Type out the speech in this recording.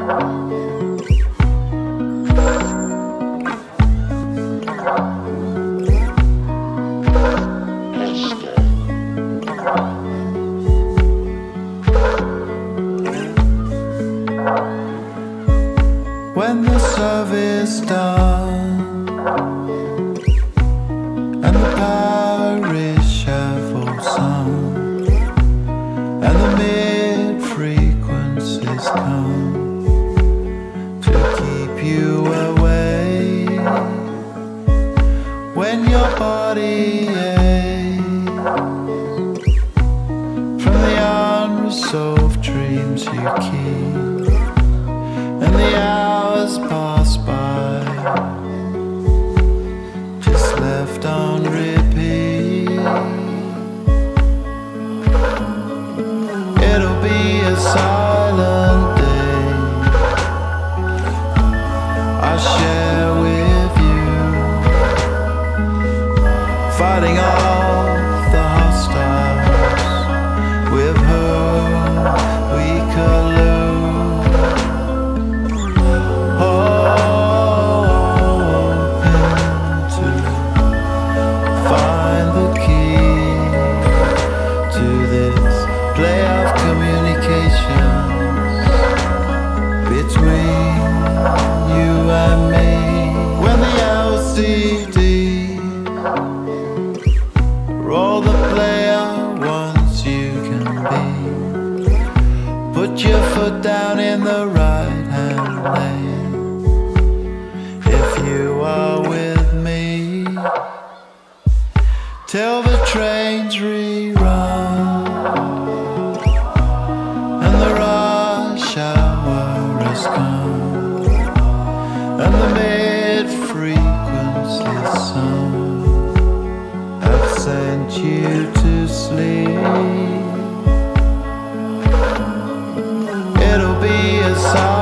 When the service done and the parish shuffle sung and the mid-frequencies come to keep you away, when your body aches from the unresolved dreams you keep, and the hours pass by, just left on repeat. It'll be a silent day I share with you, fighting off the hostiles with whom we collude. Put your foot down in the right-hand lane if you are with me, till the trains rerun and the rush hour has come and the mid-frequency sun have sent you to sleep. It'll be a song.